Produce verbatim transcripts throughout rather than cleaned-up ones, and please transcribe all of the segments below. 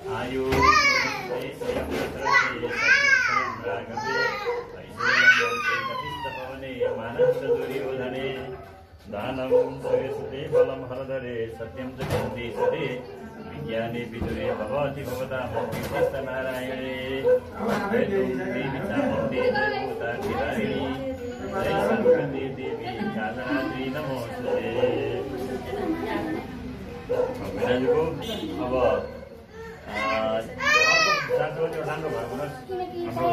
आयु दुर्योधने दानं सर्वसुते बलं हरधरे सत्यं च गन्धीसरे विज्ञाने विदुरे भवति भवता नारायणे देवी चामुण्डी जयभूताधिरायिणी जय सर्वगति देवी कालरात्रि नमोस्तुते। विराजको अब सातो राम्रो भएको हाम्रो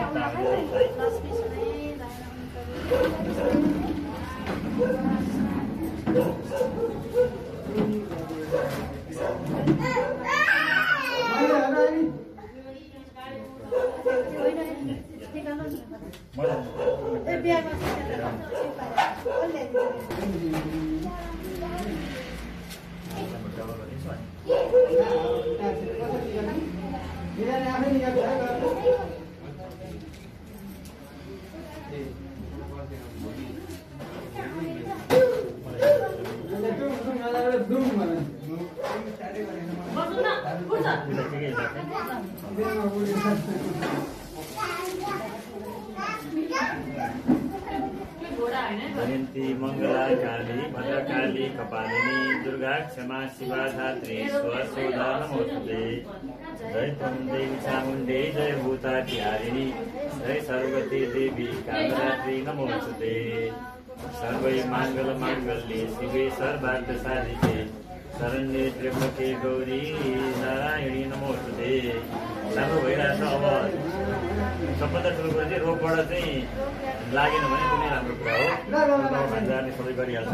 जयन्ती मंगला काली भद्रकाली कपालिनी दुर्गा क्षमा शिवा धात्री स्वसोदा नमोस्तुते। जय त्वं देवी चामुण्डी जय भूताधिहारिणी जय सर्वगति देवी कालरात्रि नमोस्तुते। सर्वै मांगल मांगल्ये शिवे सर्वार्थ साधिके शरण्ये त्र्यम्बके गौरी नारायणी नमोस्तुते। राम्रो भइरहेछ। अब सबभन्दा ठुलो कुरा चाहिँ रोगबाट चाहिँ लागेन भने कुनै राम्रो कुरा हो। भान्जाले सबै गरिहाल्छ।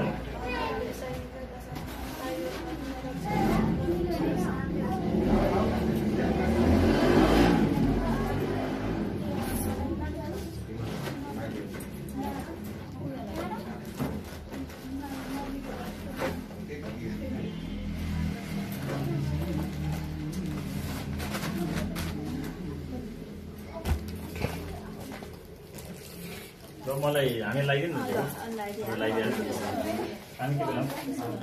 मलाई हामी लगाइदिनु न लगाइदिनु पानी के बेला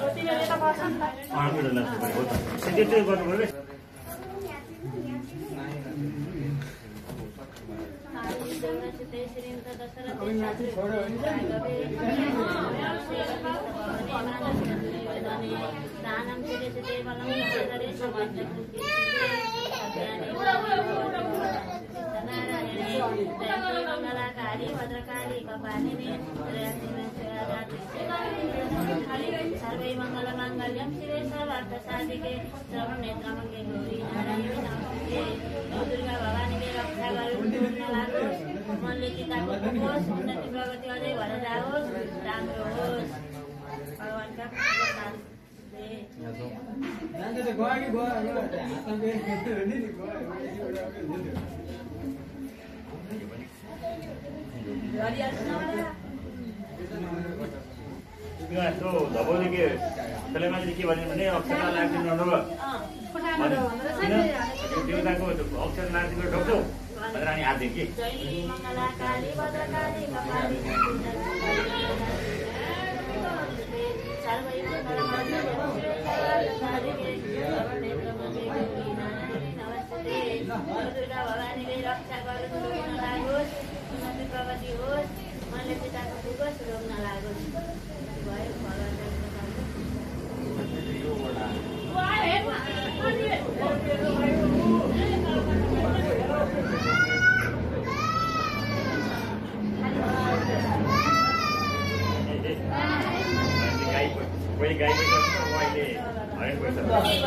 पानी बेला त्यो गर्नु पर्यो। सर्वै मंगल मांगल्यं शिवे सर्वार्थ साधिके शरण्ये त्र्यम्बके गौरी नारायणी नमोस्तुते। दुर्गा भवानी रक्षा गरोस् नलागोस् मनले चिताको होस् उन्नति प्रगति अझै भएर जाओस् राम्रो होस् भगवानका प्रसाद त्यो धबौली के त्यसले मान्छे के भन्यो भने अक्षर लाग्दिनु न देवताको अक्षर लाग्दिनु ढोक्छौ भनेर अनि हात दिए दुर्गा भवानीले रक्षा गरोस् नलागोस् उन्नति प्रगति होस् मनले पिताको पुगोस् रोग नलागोस् भयो कोही गाई अहिले हरेक पैसा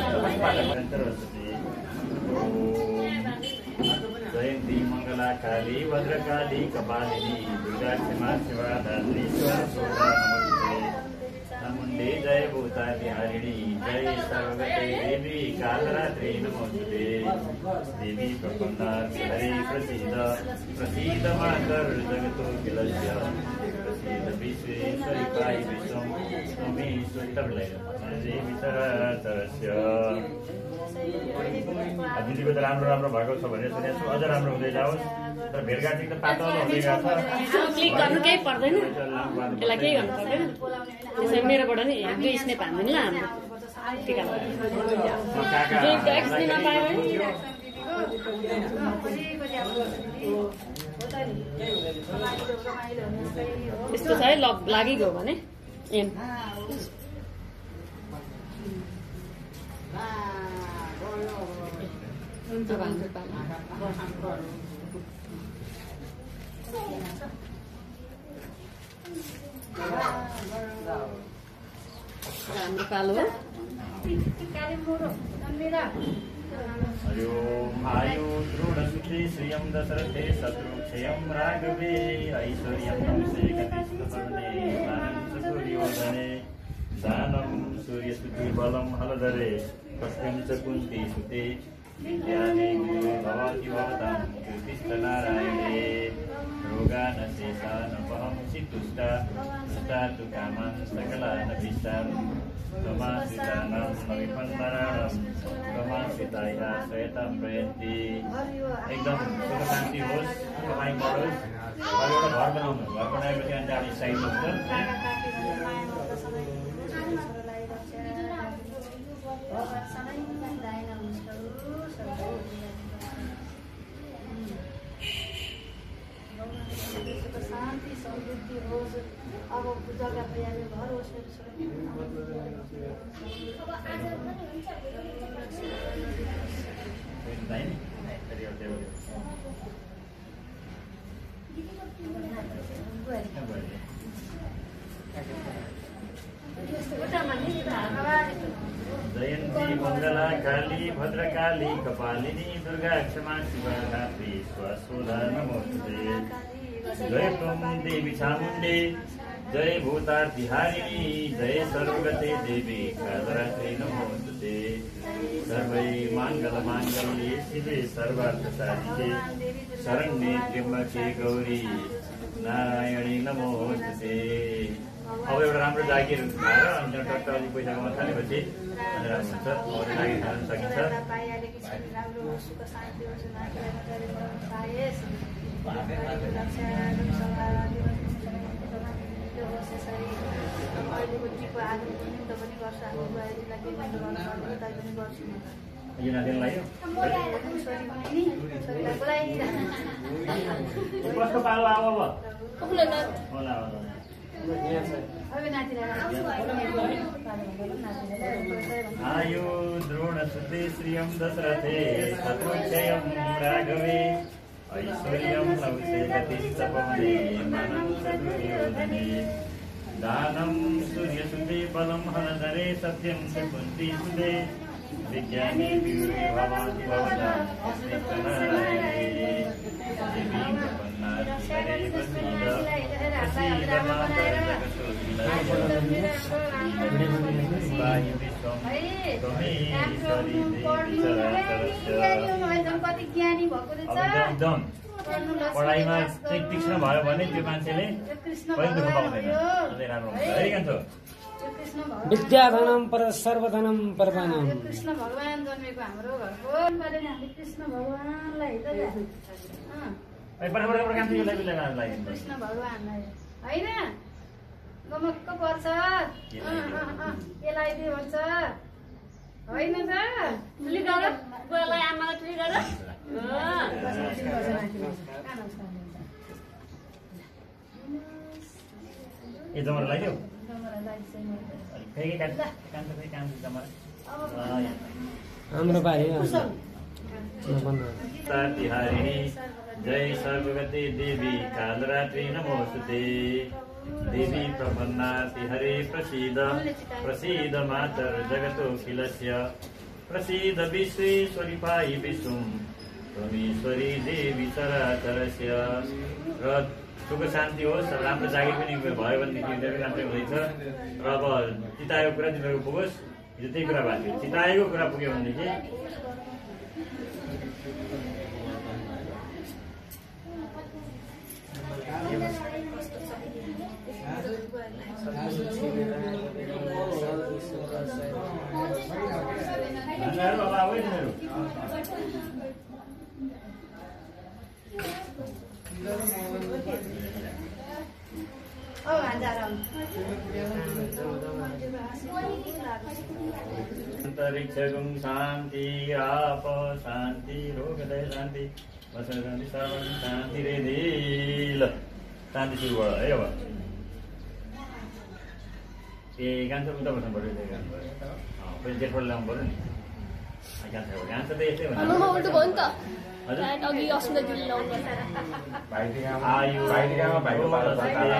जयन्ती मंगला काली भद्रकाली कपालिनी दुर्गा क्षमा शिवा धात्री स्वसोदा नमोस्तुते। चामुण्डी जय भूताधिहारिणी जय सर्वगते देवी कालरात्रि नमोस्तुते। देवी प्रपन्ना हरे प्रसीद प्रसीद मातर् जगतो किलस्य प्रसीद विश्वेश्वरी पाहि विश्वं त्वमेश्वरी देवी चराचरस्य। दिदीको त राम्रो राम्रो भएको छ भनेर सुनेको छु। अझ राम्रो हुँदै जाओस्। तर भेटघाटी त पातलो हुँदै गएको छ। क्लिक गर्नु केही पर्दैन, यसलाई केही गर्नु पर्दैन। त्यसै मेरोबाट नि दुई स्नेप हान्दिनु ल हाम्रो। ट्याक्स दिन पायो भने यस्तो छ है लागिगयो भने एम राम्रो कालो हरि ओम आयु दृढसुखे श्रियं दशरथे शत्रुक्षयं राघवे ऐश्वर्यं नमसे गतिष्ठपर्णे दानं सूर्योदने दानं सूर्यसुते बलं हलधरे कस्यं च कुन्ती सुते विद्याने गुरु भवति भवतां कृष्णनारायणे रोगानशेषानपहंसि तुष्टा तुष्टा तु कामान् सकलानभीष्टान् समाश्रितानां नविपन्नराणां समाश्रिताया श्वेतां प्रयन्ति एकदम सुख शान्ति होस् तपाईँ गरोस् एउटा घर बनाउनु घर बनाएपछि अन्त हामी साइड हुन्छ शान्ति समृद्धि होस् अब जग्गा तयारी घर होस् जयन्ती मङ्गला काली भद्रकाली कपालिनी दुर्गा क्षमा शिवा धात्री स्वस्वधा नमोस्तुते जय त्वं देवी चामुण्डे जय भूतार्तिहारिणी जय सर्वगते देवी कालरात्रि नमोस्तुते सर्वै माङ्गलमाङ्गल्ये शिवे सर्वार्थसाधिके शरण्ये त्र्यम्बके गौरी नारायणी नमोस्तुते। अब एउटा राम्रो जागिर खाएर अन्त टक्क अलिक पैसा कमाउन थालेपछि अनि राम्रो हुन्छ अरू जागिर खान सकिन्छ। यो नातिनी लाग्यो कस्तो पालो अब होला होला आयु द्रोणसुते श्रियं दशरथे शत्रुक्षयं राघवे ऐश्वर्यं लौसे गतिष्ठपवने मानं चतुर्योधने दानं सूर्यसुते बलं हलधरे सत्यं च कुन्ती सुते विज्ञाने विवेके भवति भवतां कृष्णनारायणे देवी प्रपन्नाति प्रसीद प्रसीद माता जगतोऽखिलवायु विश्वं त्वमेश्वरी देवी चराचरस्य। एकदम पढाइमा चाहिँ तीक्ष्ण भयो भने त्यो मान्छेले कहिले दुःख पाउँदैन अझै राम्रो हुन्छ है कान्छो। विद्याधनम पर सर्वधनम प्रधानम कृष्ण भगवान जन्मेको हाम्रो घरको कृष्ण भगवानलाई कृष्ण भगवानलाई होइन गमक्क पर्छ यसलाई दिए भन्छ होइन त ए जमरा लाग्यो हाम्रो बारी तिहारिणी जय सर्वगते देवी कालरात्रि नमोस्तुते देवी प्रपन्नाति हरे प्रसीद प्रसीद मातर जगतोऽखिलस्य प्रसीद विश्वेश्वरी पाहि विश्वं त्वमेश्वरी देवी चराचरस्य। र सुख शान्ति होस् राम्रो जागिर पनि भयो भनेदेखि धेरै राम्रै हुँदैछ। र अब चिताएको कुरा तिमीहरूको पुगोस् हिजो त्यही कुरा भएको थियो चिताएको कुरा पुग्यो भनेदेखि अंतरिक्षगुं शांति आप शांति रोगदय शांति वसंत श्रवण शांति रे दिल शांति सुरु भयो है अब ए गान्छ उता बस्नु पर्यो त्यो गान्छ पनि जेठोले ल्याउनु पर्यो नि गान्छ गान्छ त यस्तै हो आमा उल्टो भयो नि त हजुर अघि अस्मिता दिदी ल्याउनु आयु भाइटिकामा भाइको पालो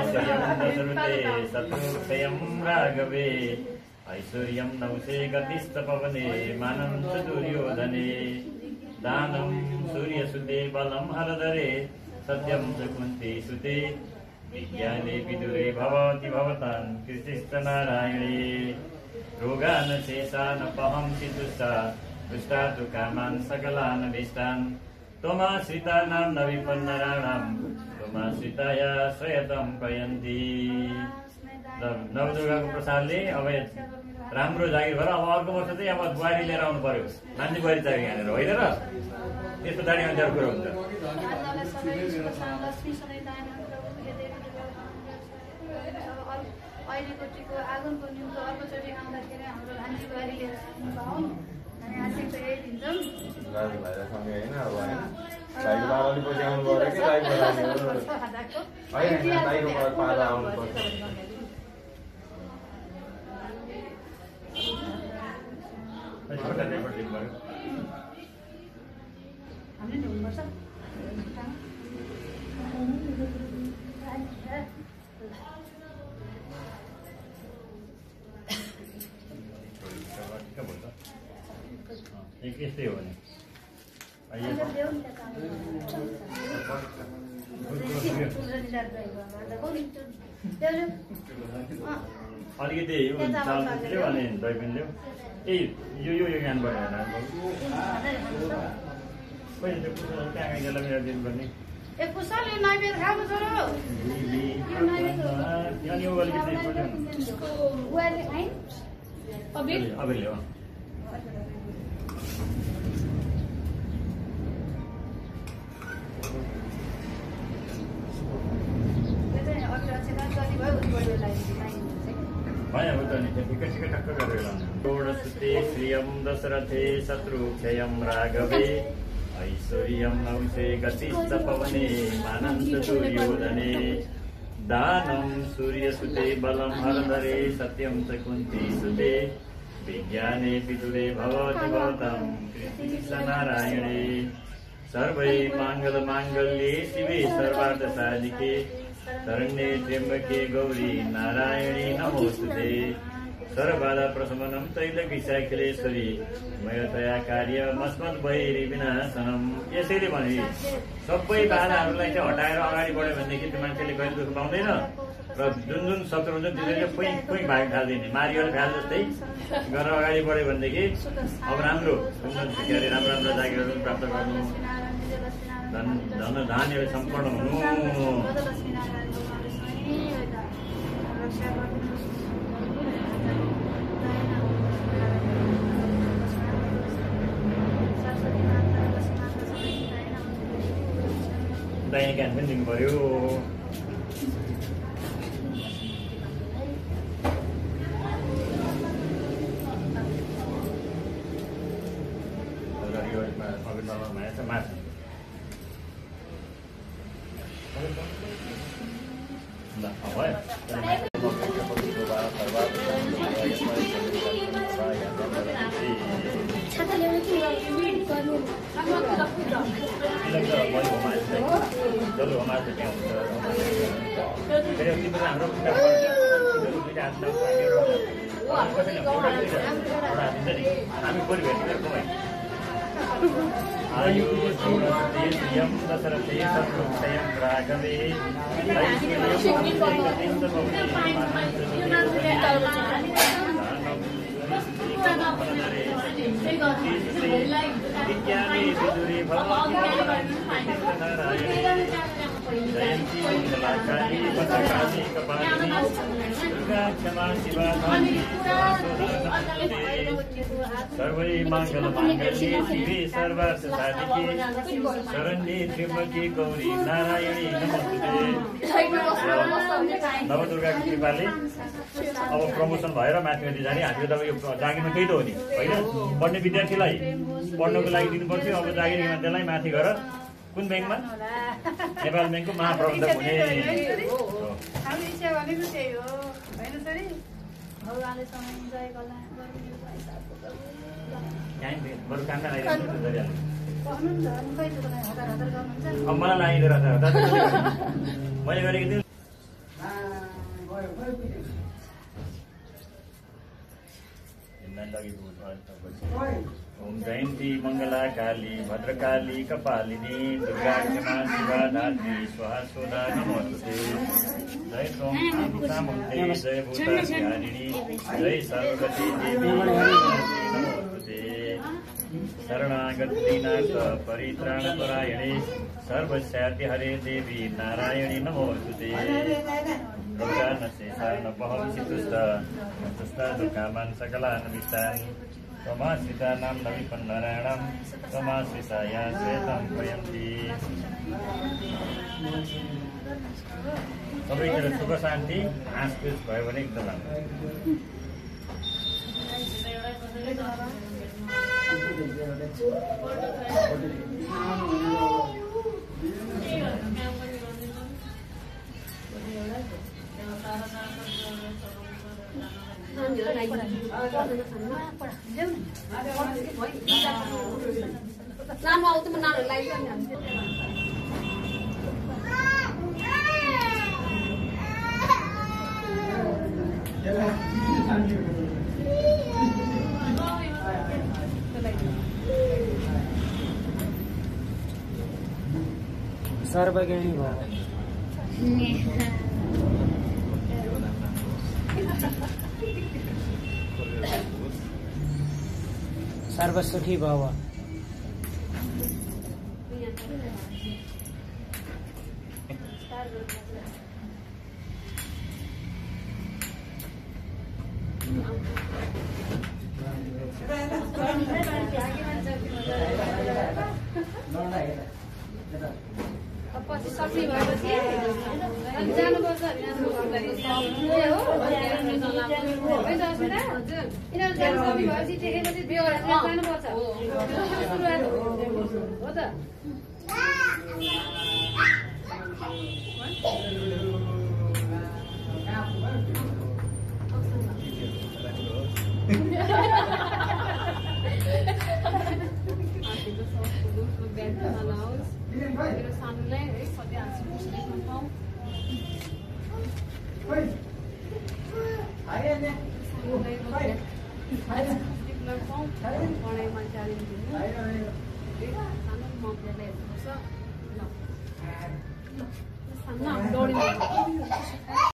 सत्यं राघवे ऐश्वर्यं नौसे गतिस्त पवने मानं च दुर्योधने दानं सूर्यसुते बलं हरधरे सत्यं च कुन्ती सुते विज्ञाने विदुरे भवति भवतां कृतिश्च नारायणे रोगान् शेषान् पहंसि दुष्टा दुष्टा तु कामान् सकलान् विष्टान् त्वमाश्रितानां न विपन्नराणां त्वमाश्रिताया श्रयतं प्रयन्ति। नवदुर्गाको प्रसादले अब राम्रो जागिर भएर अब अर्को वर्ष चाहिँ अब बुहारी लिएर आउनु पर्यो मान्छे बुहारी चाहियो यहाँनिर होइन र त्यस्तो दाडी अन्तर कुरो हुन्छ अहिलेको टिको आगमको निम्तो अर्कोचोटि आउँदाखेरि हाम्रो भान्जी बुहारी लिएर आउनु हामी आशिक त यही दिन्छौँ दाजुभाइसँगै होइन अब होइन भाइको पालो पछि आउनु पर्यो कि भाइको पालो आउनु पर्छ हामीले हुनुपर्छ यस्तै हो भने अलिकति चाल पुग्यो भने दही पनि ल्याऊ ए यो यो ज्ञानबाट कहिले त्यो पुस्तक कहाँ कहाँ गेला मेरो दिनुपर्ने ए कुशल यो नैवेद्य खाएको छ र अनि यो अलिकति बुहारीले खाइ अबिर अबिरले हो भयो त नि ठिकै ठिकै टक्क गरेर षोडशते श्रियं दशरथे शत्रुक्षयं राघवे ऐश्वर्यं नौसे गतिश्च पवने मानन्त दुर्योधने दानं सूर्यसुते बलं हरधरे सत्यं च कुन्ती सुते विज्ञाने विदुरे भवति भवतां कृतिश्च नारायणे सर्वै माङ्गलमाङ्गल्ये शिवे सर्वार्थसाधिके शरण्ये त्र्यम्बके गौरी नारायणी नमोस्तुते सर्वबाधा प्रशमनं तैलकिशाखिलेश्वरी मयतया कार्य मस्मत् वैरी विनाशनम्। यसैले भने सबै बाधाहरूलाई चाहिँ हटाएर अगाडि बढ्यो भनेदेखि त्यो मान्छेले कहिले दुःख पाउँदैन र जुन जुन शत्रु हुन्छ त्यसले कोही कोही भाग थाल्दिने मारिएर फ्याल जस्तै गरेर अगाडि बढ्यो भनेदेखि अब राम्रो के अरे राम्रो राम्रो जागिरहरू प्राप्त गर्नु धन धन धान्यहरू सम्पन्न हुनु दाहिने कान पनि दिनु पर्यो माछा चलो हमारे क्या होता है आयु श्रियं दशरथे शत्रुक्षयं राघवे विज्ञाने विदुरे भवति जयन्ती मङ्गला काली भद्रकाली कपालिनी दुर्गा क्षमा शिवा धात्री सर्वै मङ्गल माङ्गल्ये शिवे सर्वार्थ साधिके शरण्ये त्र्यम्बके गौरी नारायणी नमोस्तुते। नवदुर्गाको कृपाले अब प्रमोसन भएर माथि माथि जाने हामीले त यो जागिरमा त्यही त हो नि होइन। पढ्ने विद्यार्थीलाई पढ्नको लागि दिनुपर्थ्यो, अब जागिर मान्छेलाई माथि गएर कुन ब्याङ्कमा नेपाल ब्याङ्कको महाप्रबन्धक हुने हाम्रो इच्छा भनेको त्यही हो होइन सरी। भगवानले समय जय कल्याण बरु काममा लगाइदिनु भन्नु नि त अनि कहिले तपाईँ हतार हतार गर्नुहुन्छ। अब मलाई लगाइदिएर मैले गरेको थिएँ। ओम जयन्ती मङ्गला काली भद्रकाली कपालिनी दुर्गा क्षमा शिवा धात्री स्वाहा स्वधा नमोस्तुते। जय सोम चामुण्डे जय भूतारिणी जय सर्वगति देवी नमोस्तुते। शरणागत दीनाथ परित्राण परायणे सर्वस्याद्य हरे देवी नारायणी नमोस्तुते। दुःखान् सकलान् विष्टान् त्वमाश्रितानां न विपन्नराणां त्वमाश्रिताया श्वेतं प्रयन्ति। सबैतिर सुख शान्ति हाँसखुस भयो भने एकदम राम्रो। लामो आउँछ म नानीहरूलाई सर्वज्ञानी भयो। सर्वसुखी भव। पछि सक्ने भएपछि जानुपर्छ यिनीहरू जानु सक्ने भएपछि टेकेपछि बिहे गरेर जानुपर्छ हो त। मेरो सानोलाई है सधैँ हाँसी खुसी पाऊँ पाऊँ पढाइमा च्यालेन्ज दिनु सानो मम्मीलाई हेर्नुपर्छ ल सानो दौडिनु